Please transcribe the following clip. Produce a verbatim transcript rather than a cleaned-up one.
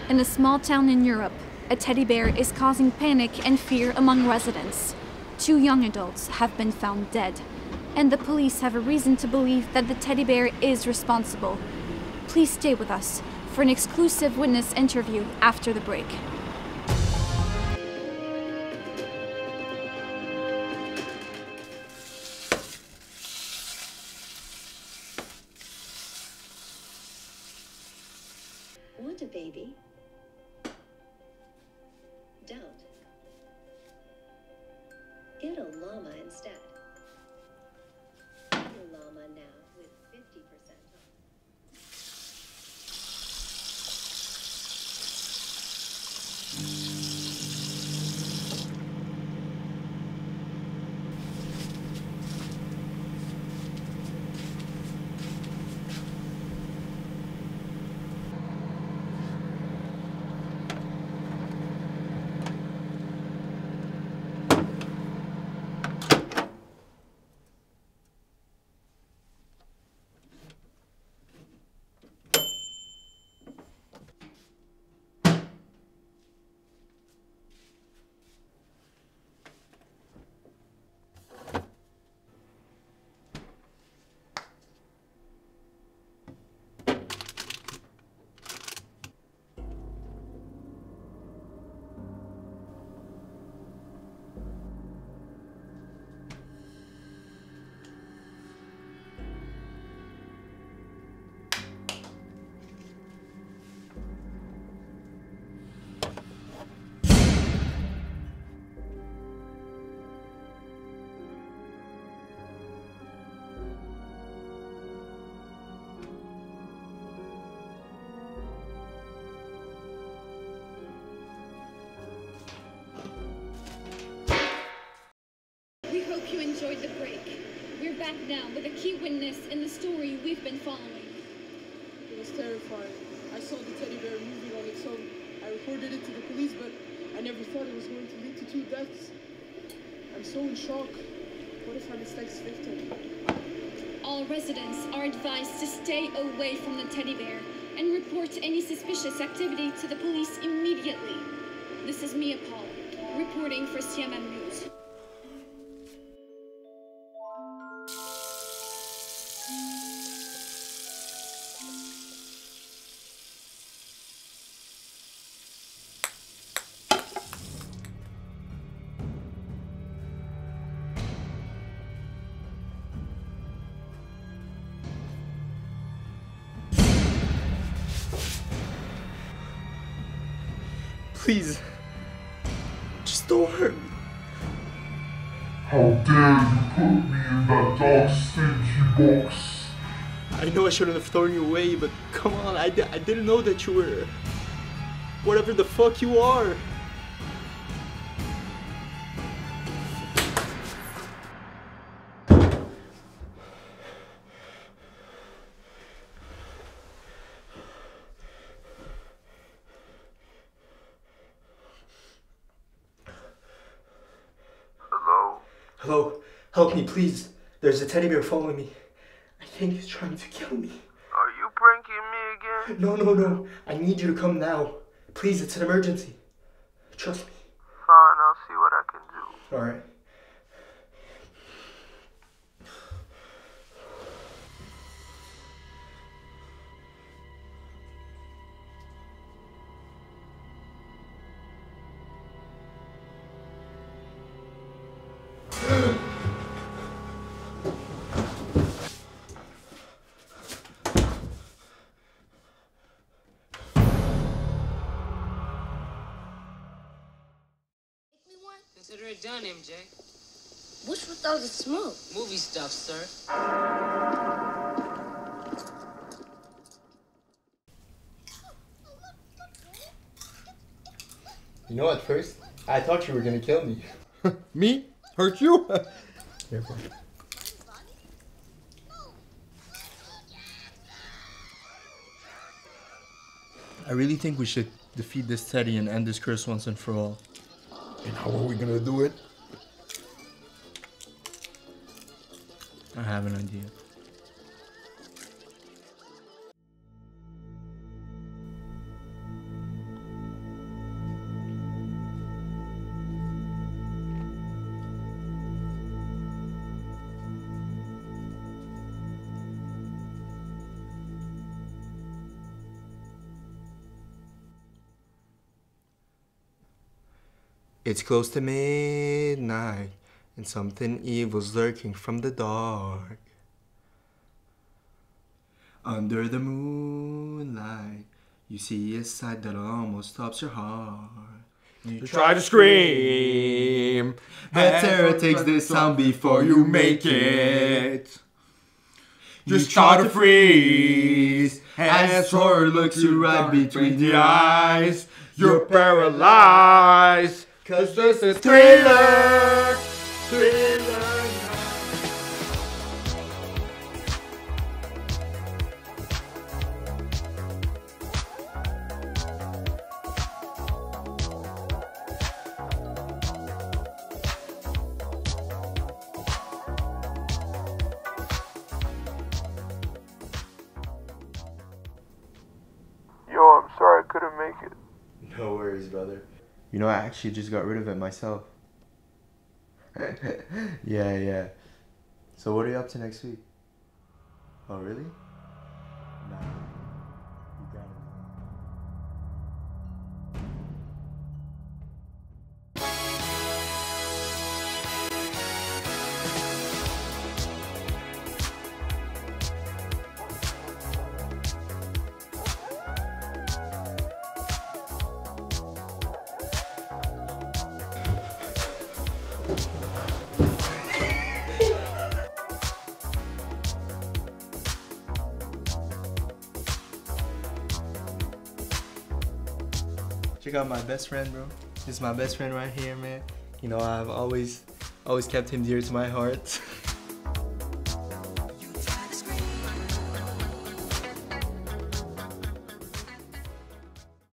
In a small town in Europe, a teddy bear is causing panic and fear among residents. Two young adults have been found dead, and the police have a reason to believe that the teddy bear is responsible. Please stay with us for an exclusive witness interview after the break. Want a baby? Don't. Get a llama instead. Get a llama now with fifty percent off. We hope you enjoyed the break. We're back now with a key witness in the story we've been following. It was terrifying. I saw the teddy bear moving on its own. I reported it to the police, but I never thought it was going to lead to two deaths. I'm so in shock. What if I'm its next victim? All residents are advised to stay away from the teddy bear and report any suspicious activity to the police immediately. This is Mia Paul, reporting for C M M News. Please, just don't hurt me. How dare you put me in that dark, stinky box? I know I shouldn't have thrown you away, but come on, I, di I didn't know that you were whatever the fuck you are. Hello, help me, please. There's a teddy bear following me. I think he's trying to kill me. Are you pranking me again? No, no, no. I need you to come now. Please, it's an emergency. Trust me. Fine, I'll see what I can do. Alright. Consider it done, M J. What's with all the smoke? Movie stuff, sir. You know, at first, I thought you were gonna kill me. Me? Hurt you? Careful. I really think we should defeat this Teddy and end this curse once and for all. And how are we gonna do it? I have an idea. It's close to midnight, and something evil's lurking from the dark. Under the moonlight, you see a sight that almost stops your heart. You try to scream, but terror takes the sound before you make it. You try to freeze, as horror looks you right between the eyes. You're paralyzed, cause this is thriller, thriller. Yo, I'm sorry I couldn't make it. No worries, brother. You know, I actually just got rid of it myself. yeah, yeah. So what are you up to next week? Oh, really? Nah. You got it. Check out my best friend, bro. This is my best friend right here, man. You know, I've always, always kept him dear to my heart.